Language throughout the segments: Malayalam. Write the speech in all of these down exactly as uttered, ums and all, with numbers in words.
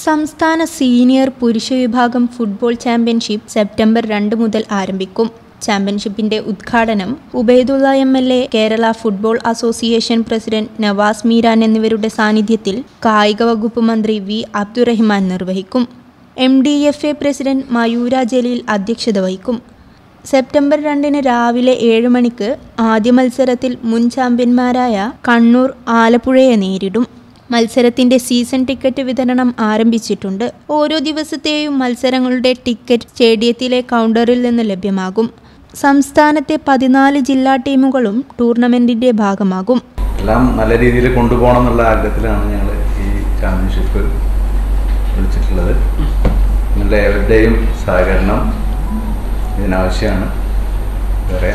സംസ്ഥാന സീനിയർ പുരുഷ വിഭാഗം ഫുട്ബോൾ ചാമ്പ്യൻഷിപ്പ് സെപ്റ്റംബർ രണ്ട് മുതൽ ആരംഭിക്കും. ചാമ്പ്യൻഷിപ്പിന്റെ ഉദ്ഘാടനം Ubaidullah M L A, Kerala football association president Navas Meeran എന്നിവരുടെ സാന്നിധ്യത്തിൽ കായിക വകുപ്പ് മന്ത്രി വി അബ്ദുറഹിമാൻ നിർവഹിക്കും. M D F A president Mayoora Jaleel അധ്യക്ഷത വഹിക്കും. സെപ്റ്റംബർ രണ്ടിന് രാവിലെ ഏഴ് മണിക്ക് ആദ്യ മത്സരത്തിൽ മുൻ ചാമ്പ്യന്മാരായ കണ്ണൂർ ആലപ്പുഴയെ നേരിടും. മത്സരത്തിന്റെ സീസൺ ടിക്കറ്റ് വിതരണം ആരംഭിച്ചിട്ടുണ്ട്. ഓരോ ദിവസത്തെയും മത്സരങ്ങളുടെ ടിക്കറ്റ് സ്റ്റേഡിയത്തിലെ കൗണ്ടറിൽ നിന്ന് ലഭ്യമാകും. സംസ്ഥാനത്തെ പതിനാല് ജില്ലാ ടീമുകളും ടൂർണമെന്റിന്റെ ഭാഗമാകും. എല്ലാം നല്ല രീതിയിൽ കൊണ്ടുപോകണം എന്നുള്ള ആഗ്രഹത്തിലാണ് ഞങ്ങൾ ഈ ചാമ്പ്യൻഷിപ്പ് വിളിച്ചിട്ടുള്ളത്. നിങ്ങളുടെ ഏവരുടെയും സഹകരണം ഇതിനാവശ്യമാണ്. വേറെ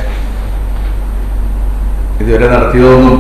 ഇതുവരെ നടത്തിയതൊന്നും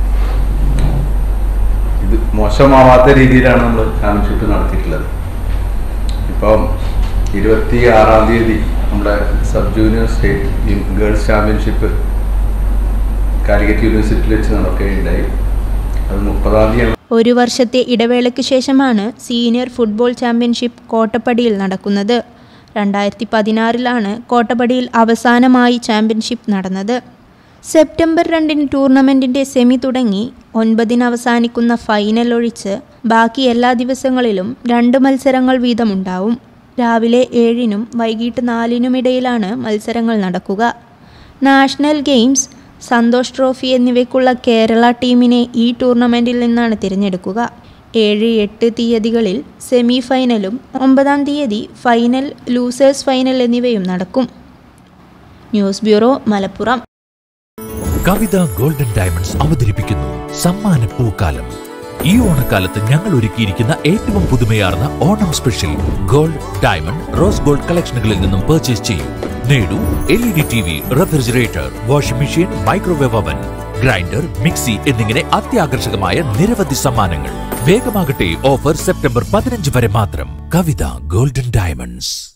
ഇത് മോശമാവാത്ത രീതിയിലാണ് നമ്മൾ ചാമ്പ്യൻഷിപ്പ് നടത്തിയിട്ടുള്ളത്. ഇപ്പം ഇരുപത്തി ആറാം തീയതി നമ്മുടെ sub junior state girls championship Calicut യൂണിവേഴ്സിറ്റിയിൽ വെച്ച് നടക്കുകയുണ്ടായി. അത് മുപ്പതാം തീയതി. ഒരു വർഷത്തെ ഇടവേളയ്ക്ക് ശേഷമാണ് സീനിയർ ഫുട്ബോൾ ചാമ്പ്യൻഷിപ്പ് കോട്ടപ്പടിയിൽ നടക്കുന്നത്. രണ്ടായിരത്തി പതിനാറിലാണ് കോട്ടപ്പടിയിൽ അവസാനമായി ചാമ്പ്യൻഷിപ്പ് നടന്നത്. സെപ്റ്റംബർ രണ്ടിന് ടൂർണമെൻറ്റിൻ്റെ സെമി തുടങ്ങി ഒൻപതിന് അവസാനിക്കുന്ന ഫൈനൽ ഒഴിച്ച് ബാക്കി എല്ലാ ദിവസങ്ങളിലും രണ്ട് മത്സരങ്ങൾ വീതമുണ്ടാവും. രാവിലെ ഏഴിനും വൈകിട്ട് നാലിനുമിടയിലാണ് മത്സരങ്ങൾ നടക്കുക. നാഷണൽ ഗെയിംസ്, സന്തോഷ് ട്രോഫി എന്നിവയ്ക്കുള്ള കേരള ടീമിനെ ഈ ടൂർണമെൻറ്റിൽ നിന്നാണ് തിരഞ്ഞെടുക്കുക. ഏഴ് എട്ട് തീയതികളിൽ സെമി ഫൈനലും ഒമ്പതാം തീയതി ഫൈനൽ, ലൂസേഴ്സ് ഫൈനൽ എന്നിവയും നടക്കും. News bureau, Malappuram. Kavitha golden diamonds അവതരിപ്പിക്കുന്നു സമ്മാന പൂക്കാലം. ഈ ഓണക്കാലത്ത് ഞങ്ങൾ ഒരുക്കിയിരിക്കുന്ന ഏറ്റവും പുതുമയാർന്ന Onam special gold, diamond, rose gold കളക്ഷനുകളിൽ നിന്നും പർച്ചേസ് ചെയ്യൂ. നേടൂ L E D T V, refrigerator, washing machine, microwave oven, grinder, mixie എന്നിങ്ങനെ അത്യാകർഷകമായ നിരവധി സമ്മാനങ്ങൾ. വേഗമാകട്ടെ, ഓഫർ സെപ്റ്റംബർ പതിനഞ്ച് വരെ മാത്രം. Kavitha golden diamonds.